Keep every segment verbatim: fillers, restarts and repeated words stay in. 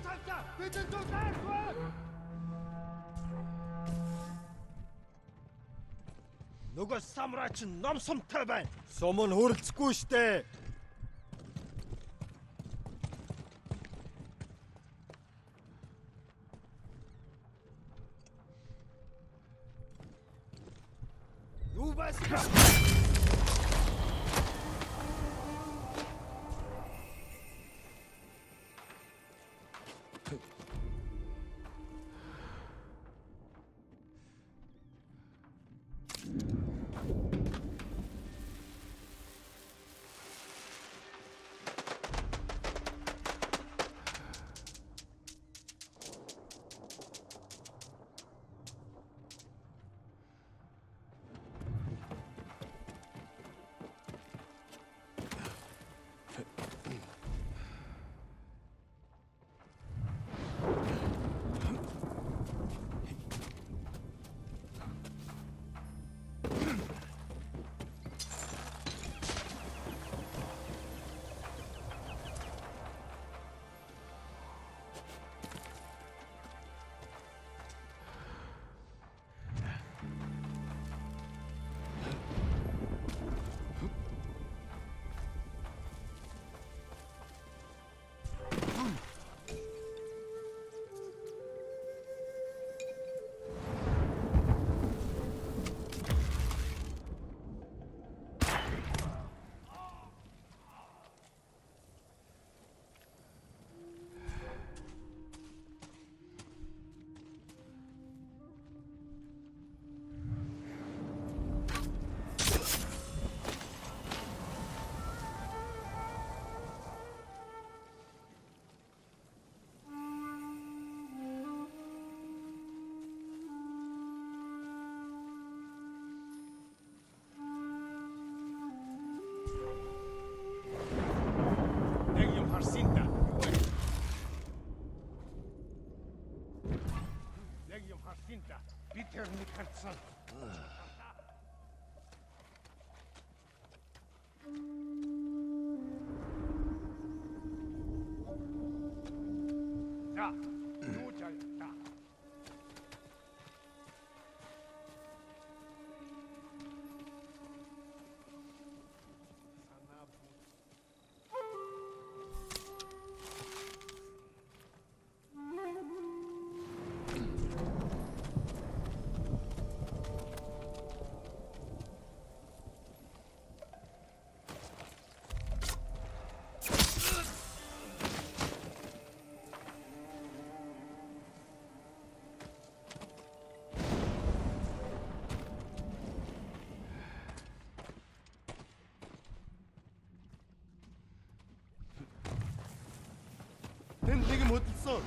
Нөгөө самурай чинь ном сумтай байна. Сум нь хөрөлцөхгүй штэ. Юу басна? Sinta. Legium Harsinta. Peter Nickerson. Da. Notfall. Da. 밴딩이 못했어.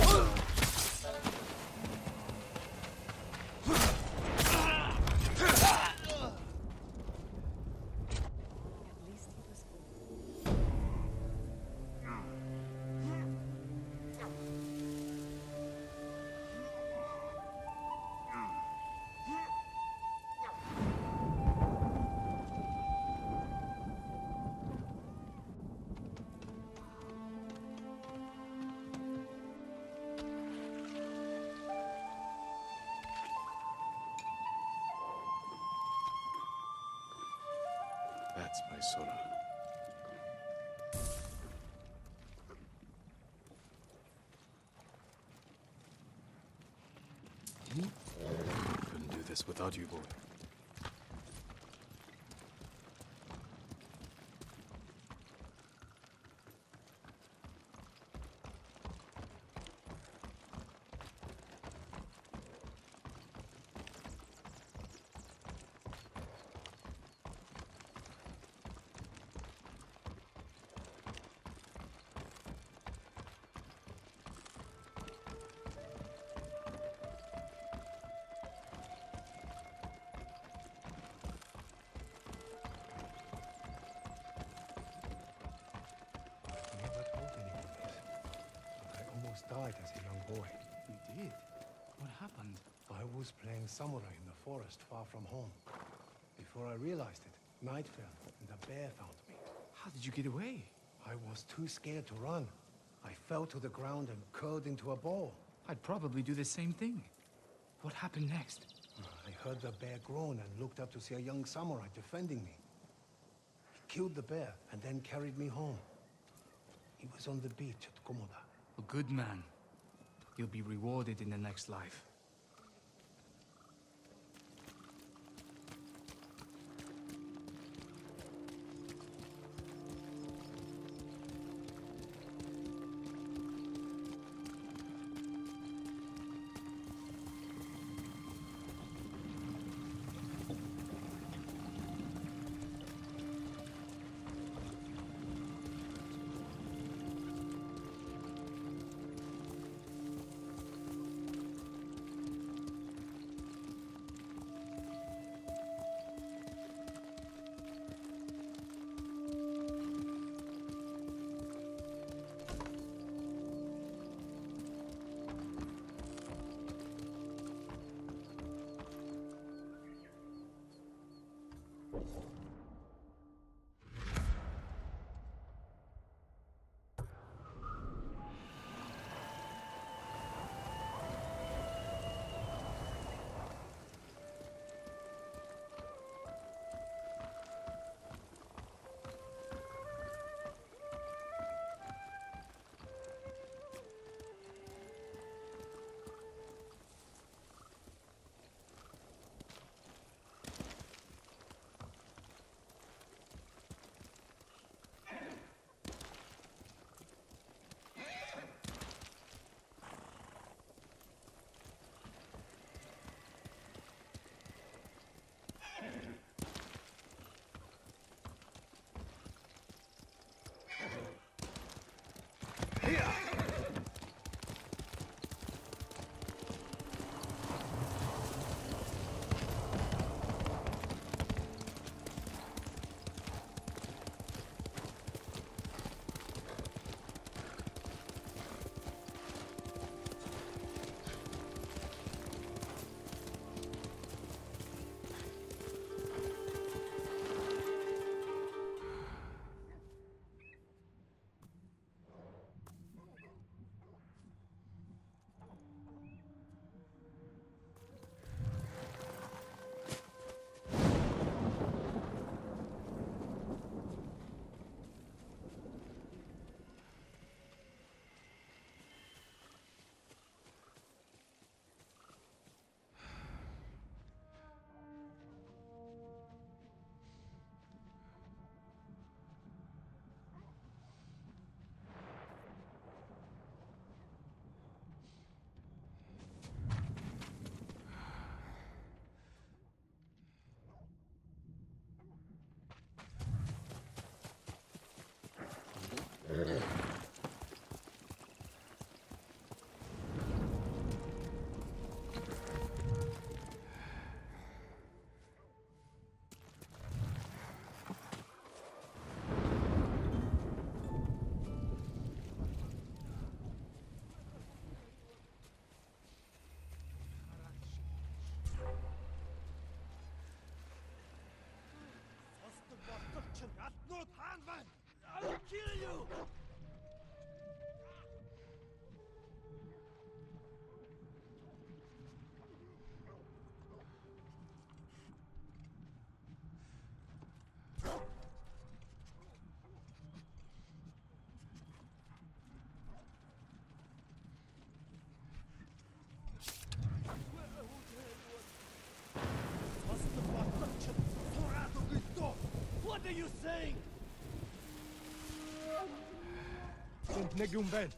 That's my Sora. Couldn't do this without you, boy. Died as a young boy. You did? What happened? I was playing samurai in the forest far from home. Before I realized it, night fell and a bear found me. How did you get away? I was too scared to run. I fell to the ground and curled into a ball. I'd probably do the same thing. What happened next? I heard the bear groan and looked up to see a young samurai defending me. He killed the bear and then carried me home. He was on the beach at Komoda. A good man. You'll be rewarded in the next life. I will kill you! What are you saying? нэг юм байна.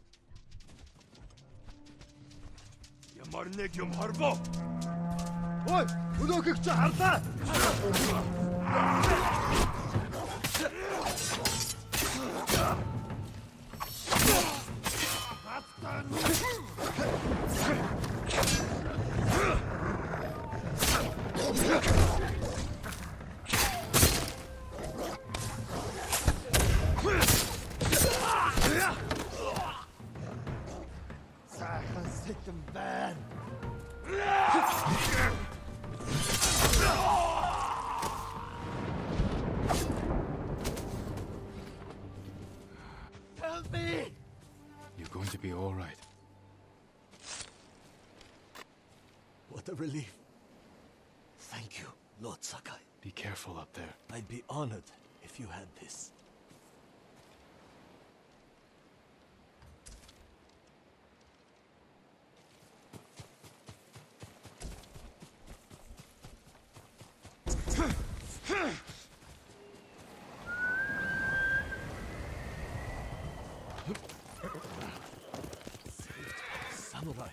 Ямар нэг юм харбоо. Ой, өнөөхийг чи харлаа. Сайхан сэтгэн байна. Help me! going to be all right. What a relief. Thank you, Lord Sakai. Be careful up there. I'd be honored if you had this. Samurai.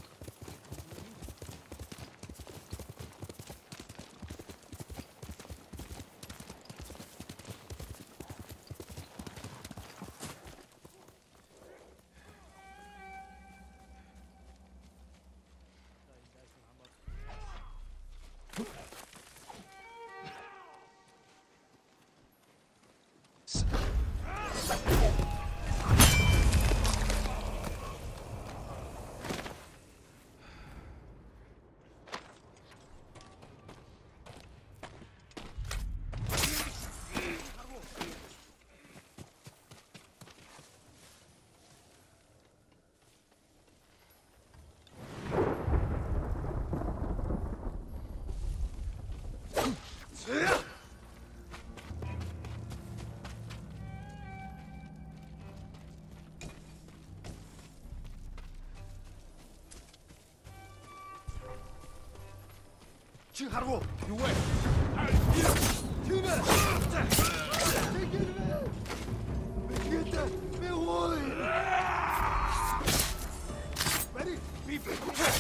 칭하라고 유해 팅을 팅을 미치겠다 매호이 빨리 비비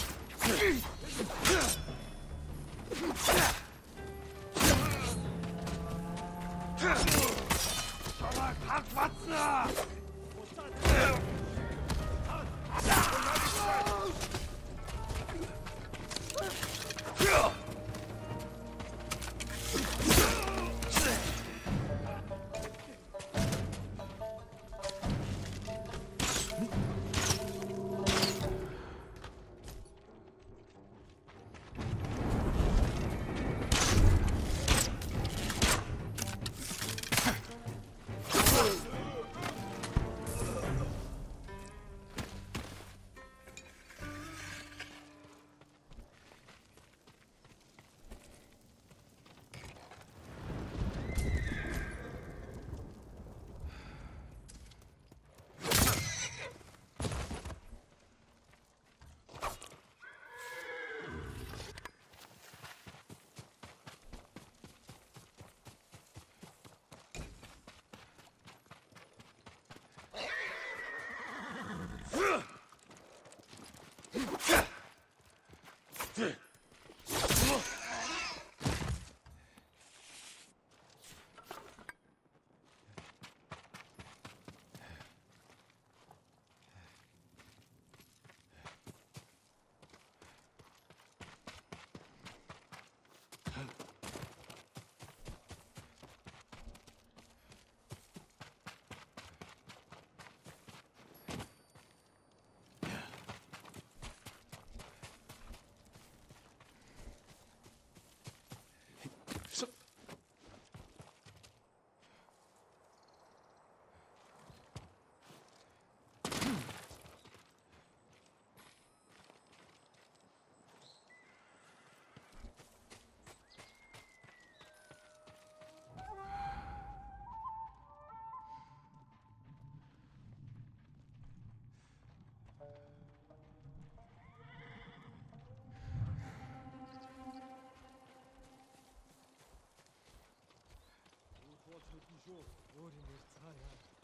저라 각 왔어 도와주십시오. 어린이 사야.